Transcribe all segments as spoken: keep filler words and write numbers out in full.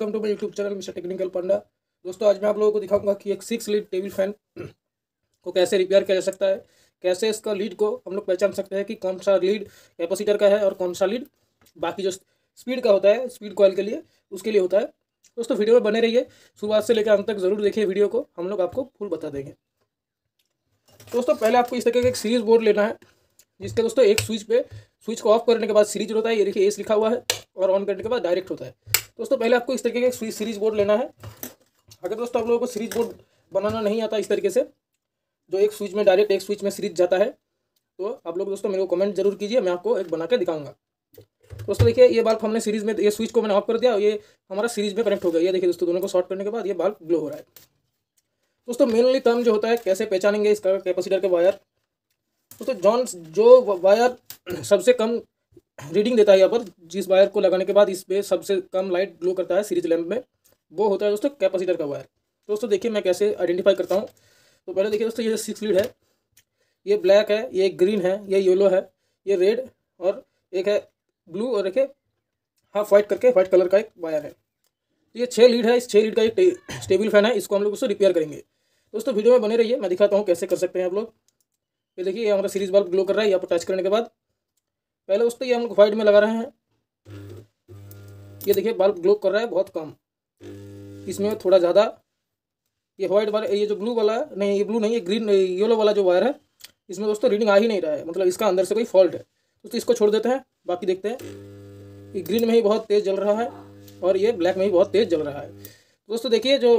Welcome to my YouTube channel mister technical panda. दोस्तों आज मैं आप लोगों को दिखाऊंगा कि एक सिक्स लीड टेबल फैन को कैसे रिपेयर किया जा सकता है, कैसे इसका लीड को हम लोग पहचान सकते हैं कि कौन सा लीड कैपेसिटर का है और कौन सा लीड बाकी जो स्पीड का होता है, स्पीड कॉइल के लिए उसके लिए होता है। दोस्तों वीडियो में बने रहिए, शुरुआत से लेकर अंत तक जरूर देखिए वीडियो को, हम लोग आपको फुल बता देंगे। दोस्तों पहले आपको इस तरीके का एक सीरीज बोर्ड लेना है, जिसके दोस्तों एक स्विच पे स्विच को ऑफ करने के बाद सीरीज होता है, ये देखिए एस लिखा हुआ है, और ऑन करने के बाद डायरेक्ट होता है। दोस्तों पहले आपको इस तरीके का एक सीरीज बोर्ड लेना है। अगर दोस्तों आप लोगों को सीरीज बोर्ड बनाना नहीं आता इस तरीके से, जो एक स्विच में डायरेक्ट एक स्विच में सीरीज जाता है, तो आप लोग दोस्तों मेरे को कमेंट जरूर कीजिए, मैं आपको एक बना के दिखाऊंगा। दोस्तों देखिए ये बल्ब हमने सीरीज में, ये स्विच को मैंने ऑफ कर दिया, ये हमारा सीरीज में कनेक्ट हो गया। ये देखिए दोस्तों दोनों को शॉर्ट करने के बाद ये बल्ब ग्लो हो रहा है। दोस्तों मेनली टर्म जो होता है कैसे पहचानेंगे इसका कैपेसिटर के वायर। दोस्तों जॉन जो वायर सबसे कम रीडिंग देता है, यहाँ पर जिस वायर को लगाने के बाद इस पे सबसे कम लाइट ग्लो करता है सीरीज लैंप में, वो होता है दोस्तों कैपेसिटर का वायर। दोस्तों देखिए मैं कैसे आइडेंटिफाई करता हूँ। तो पहले देखिए दोस्तों ये सिक्स लीड है, ये ब्लैक है, ये ग्रीन है, ये येलो है, ये रेड, और एक है ब्लू, और एक है हाफ वाइट करके वाइट कलर का एक वायर है। तो ये छः लीड है, इस छः लीड का एक स्टेबल फैन है, इसको हम लोग उसको रिपेयर करेंगे। दोस्तों वीडियो में बने रहिए, मैं दिखाता हूँ कैसे कर सकते हैं आप लोग। ये देखिए ये हमारा सीरीज बल्ब ग्लो कर रहा है, यहाँ पर टच करने के बाद पहले दोस्तों ये हम लोग वाइट में लगा रहे हैं। ये देखिए बल्ब ग्लो कर रहा है बहुत कम, इसमें थोड़ा ज़्यादा ये वाइट वाला, ये जो ब्लू वाला नहीं, ये ब्लू नहीं, ये ग्रीन येलो वाला जो वायर है, इसमें दोस्तों रीडिंग आ ही नहीं रहा है, मतलब इसका अंदर से कोई फॉल्ट है। दोस्तों इसको छोड़ देते हैं, बाकी देखते हैं। ये ग्रीन में ही बहुत तेज़ जल रहा है और ये ब्लैक में ही बहुत तेज़ जल रहा है। दोस्तों देखिए जो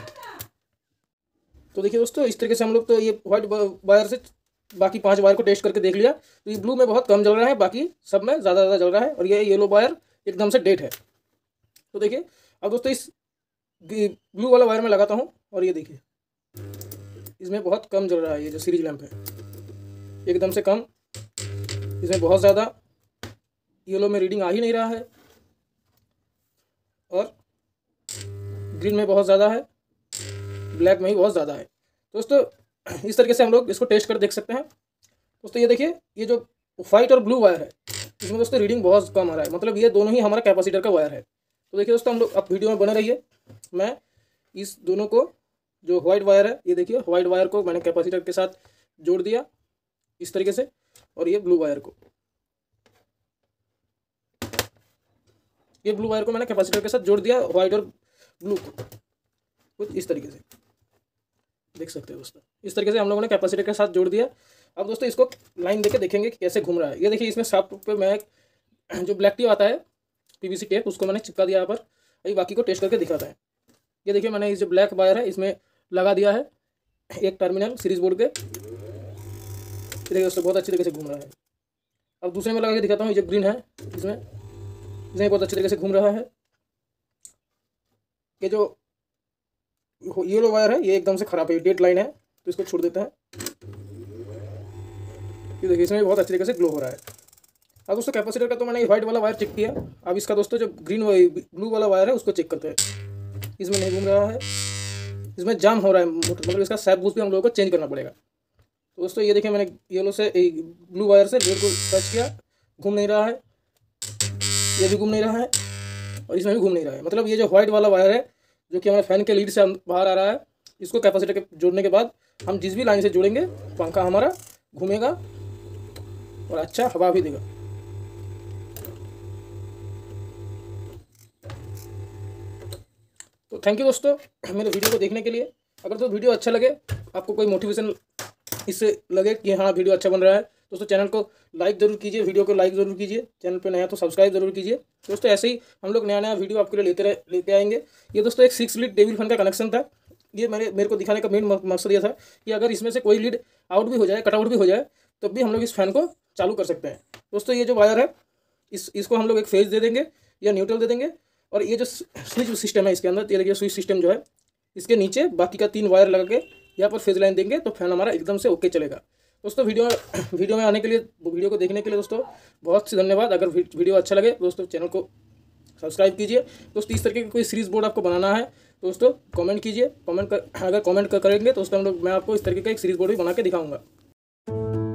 तो देखिए दोस्तों इस तरीके से हम लोग तो ये वाइट वायर से बाकी पांच वायर को टेस्ट करके देख लिया, तो ये ब्लू में बहुत कम जल रहा है, बाकी सब में ज़्यादा ज़्यादा जल रहा है, और ये येलो वायर एकदम से डेड है। तो देखिए अब दोस्तों इस ब्लू वाला वायर में लगाता हूँ, और ये देखिए इसमें बहुत कम जल रहा है, ये जो सीरीज लैंप है एकदम से कम, इसमें बहुत ज़्यादा येलो में रीडिंग आ ही नहीं रहा है, और ग्रीन में बहुत ज़्यादा है, ब्लैक में ही बहुत ज़्यादा है। दोस्तों इस तरीके से हम लोग इसको टेस्ट कर देख सकते हैं। दोस्तों ये देखिए ये जो वाइट और ब्लू वायर है, इसमें दोस्तों रीडिंग बहुत कम आ रहा है, मतलब ये दोनों ही हमारा कैपेसिटर का वायर है। तो देखिए दोस्तों हम लोग अब वीडियो में बने रहिए, मैं इस दोनों को जो वाइट वायर है, ये देखिए वाइट वायर को मैंने कैपेसिटर के साथ जोड़ दिया इस तरीके से, और ये ब्लू वायर को ये ब्लू वायर को मैंने कैपेसिटर के साथ जोड़ दिया, वाइट और ब्लू को कुछ इस तरीके से देख सकते हैं दोस्तों। इस तरीके से हम लोगों ने कैपेसिटर के साथ जोड़ दिया। अब दोस्तों इसको लाइन देके देखेंगे कि कैसे घूम रहा है। ये देखिए इसमें शाफ्ट पे मैं जो ब्लैक टेप आता है, पीवीसी टेप, उसको मैंने चिपका दिया यहाँ पर। अभी बाकी को टेस्ट करके दिखाता है। ये देखिए मैंने इस जो ब्लैक वायर है इसमें लगा दिया है एक टर्मिनल सीरीज बोर्ड के। ये देखिए दोस्तों बहुत अच्छी तरीके से घूम रहा है। अब दूसरे में लगा के दिखाता हूँ, ये जो ग्रीन है इसमें इसमें बहुत अच्छी तरीके से घूम रहा है। ये जो येलो वायर है ये एकदम से खराब है, डेड लाइन है, तो इसको छोड़ देते हैं। ये देखिए इसमें बहुत अच्छी तरीके से ग्लो हो रहा है। अब दोस्तों कैपेसिटर का तो मैंने व्हाइट वाला वायर चेक किया, अब इसका दोस्तों जो ग्रीन ब्लू वाला वायर है उसको चेक करते हैं। इसमें नहीं घूम रहा है, इसमें जाम हो रहा है, मतलब इसका सैप बूस्ट भी हम लोगों को चेंज करना पड़ेगा। तो दोस्तों ये देखिए मैंने येलो से ब्लू वायर से रेड को टच किया, घूम नहीं रहा है, ये भी घूम नहीं रहा है, और इसमें भी घूम नहीं रहा है। मतलब ये जो व्हाइट वाला वायर है जो कि हमारे फैन के लीड से बाहर आ रहा है, इसको कैपेसिटर के जोड़ने के बाद हम जिस भी लाइन से जोड़ेंगे पंखा हमारा घूमेगा और अच्छा हवा भी देगा। तो थैंक यू दोस्तों मेरे वीडियो को देखने के लिए। अगर तो वीडियो अच्छा लगे, आपको कोई मोटिवेशन इससे लगे कि हाँ वीडियो अच्छा बन रहा है, दोस्तों चैनल को लाइक जरूर कीजिए, वीडियो को लाइक जरूर कीजिए, चैनल पे नया तो सब्सक्राइब जरूर कीजिए। दोस्तों ऐसे ही हम लोग नया नया वीडियो आपके लिए लेते रहे लेते आएंगे। ये दोस्तों एक सिक्स लीड टेबल फैन का कनेक्शन था, ये मेरे मेरे को दिखाने का मेन मकसद ये था कि अगर इसमें से कोई लीड आउट भी हो जाए, कट आउट भी हो जाए, तब भी हम लोग इस फैन को चालू कर सकते हैं। दोस्तों ये जो वायर है इस इसको हम लोग एक फेज दे देंगे या न्यूट्रल दे देंगे, और ये जो स्विच सिस्टम है इसके अंदर, ये देखिए स्विच सिस्टम जो है इसके नीचे बाकी का तीन वायर लगा के यहाँ पर फेज लाइन देंगे, तो फैन हमारा एकदम से ओके चलेगा। दोस्तों वीडियो वीडियो में आने के लिए, वीडियो को देखने के लिए दोस्तों बहुत सी धन्यवाद। अगर वीडियो अच्छा लगे दोस्तों चैनल को सब्सक्राइब कीजिए। दोस्तों इस तरीके का कोई सीरीज बोर्ड आपको बनाना है दोस्तों कमेंट कीजिए, कमेंट कर, अगर कमेंट करेंगे तो दोस्तों हम लोग मैं आपको इस तरीके का एक सीरीज बोर्ड भी बना के दिखाऊंगा।